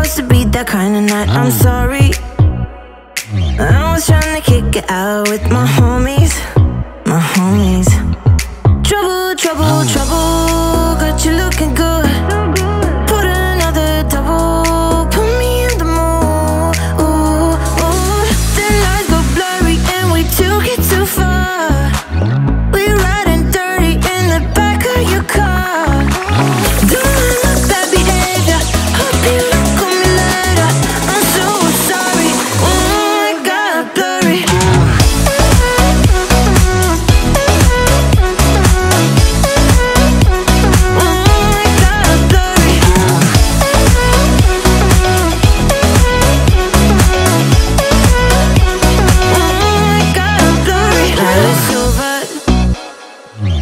supposed to be that kind of night, I'm sorry. I was trying to kick it out with my homies, my homies. Trouble, trouble, trouble, got you looking good. Put another double, put me in the mood. Ooh, ooh. The lights go blurry and we took it too far. We riding dirty in the back of your car. Doing my bad behavior, hope you look on me later. I'm so sorry, ooh, I got blurry.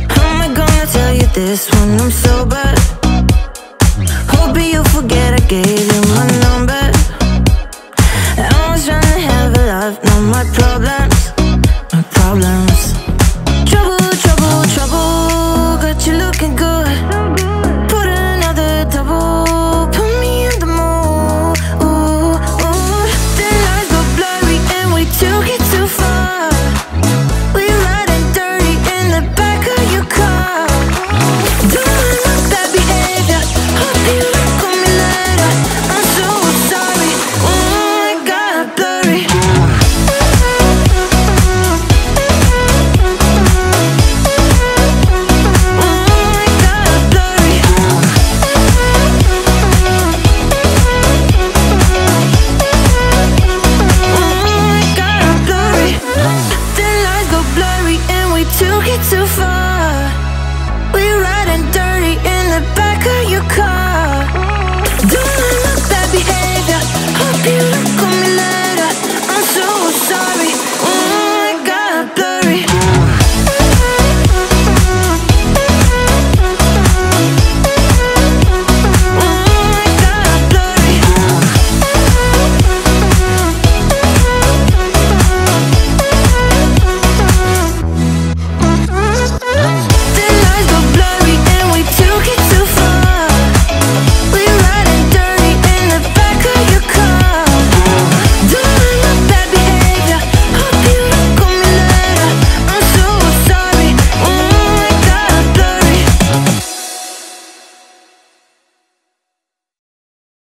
This when I'm sober, hoping you forget I gave